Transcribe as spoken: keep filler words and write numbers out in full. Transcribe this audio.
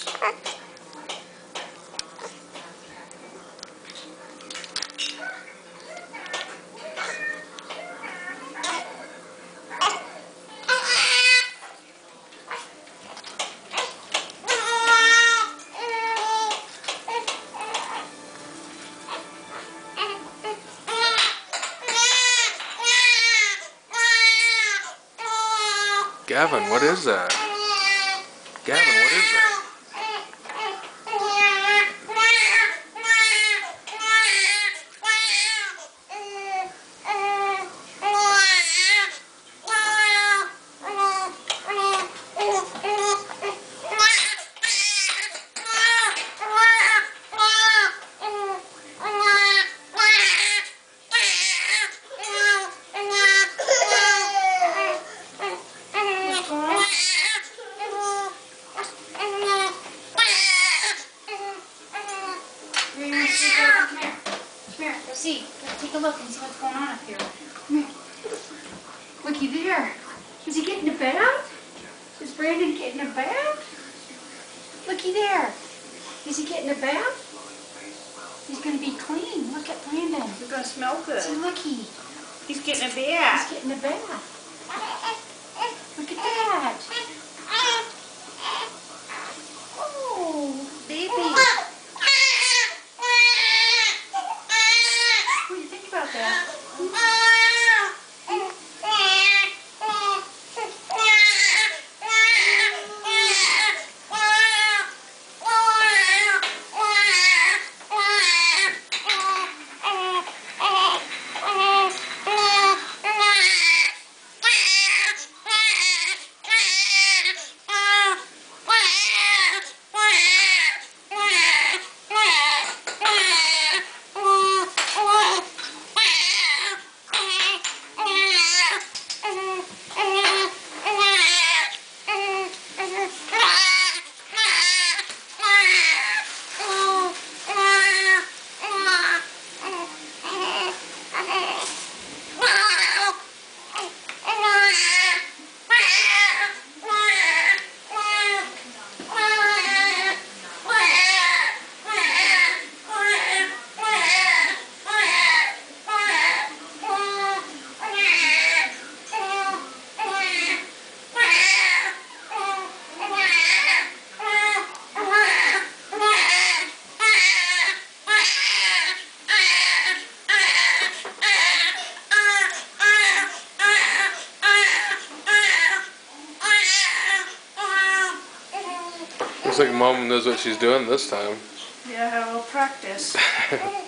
Gavin, what is that? Gavin, what is that? Come here. Come here. Let's see. Let's take a look and see what's going on up here. Come here. Looky there. Is he getting a bath? Is Brandon getting a bath? Looky there. Is he getting a bath? He's going to be clean. Look at Brandon. He's going to smell good. See, looky. He's getting a bath. He's getting a bath. Look at that. Oh, baby. What do you think about that? Looks like Mom knows what she's doing this time. Yeah, we'll practice.